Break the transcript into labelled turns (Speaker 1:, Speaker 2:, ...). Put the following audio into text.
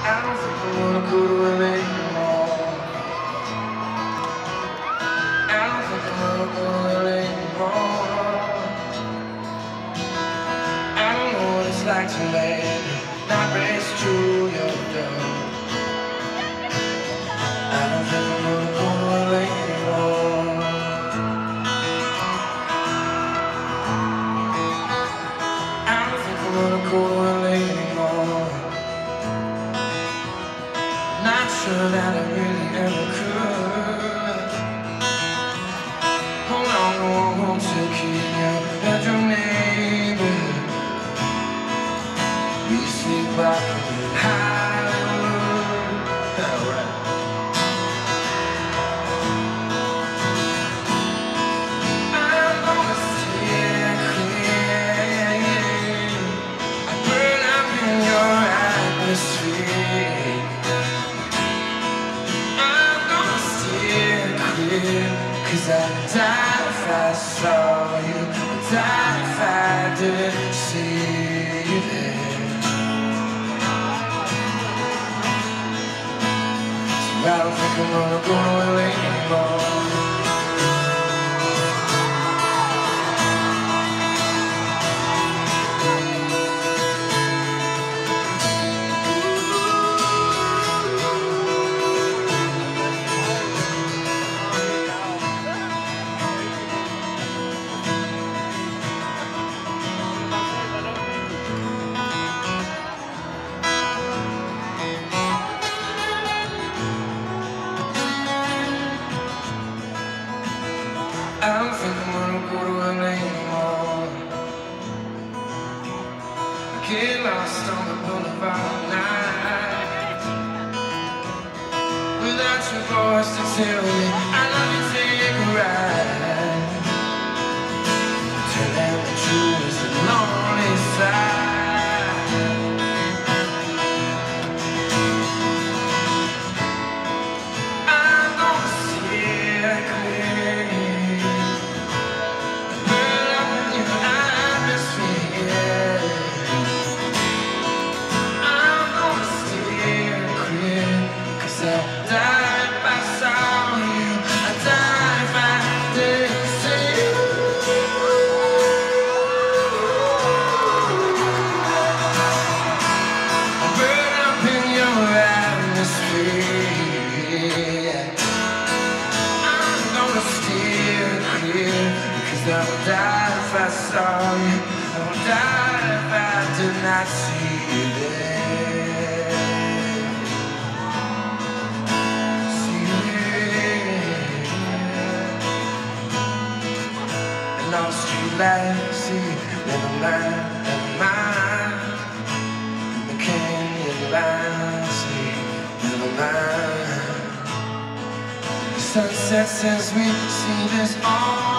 Speaker 1: I don't think I wanna go to LA anymore. I don't think I wanna go to LA anymore. I don't know what it's like to land, not race through your door. I don't think I'm gonna go to LA anymore. I don't think I'm gonna go to LA anymore. Not sure that I really ever could. Hold on, I want to keep you at your neighborhood. We sleep like in Hollywood. Alright. I'm gonna steer clear. I burn up in your atmosphere. Cause I'd die if I saw you, I'd die if I didn't see you there. So I don't think I'm gonna go to LA anymore. I don't think I'm gonna go to LA anymore. I get lost on the boulevard night, without your voice to tell me I love you, take a ride. Turn down the truth, the lonely side. I'm gonna steer clear. I would die if I saw you. I would die if I did not see you there. See you there. And all the street lights, see, never mind, never mind. The canyon lines, see, never mind. The sunset says we see this all.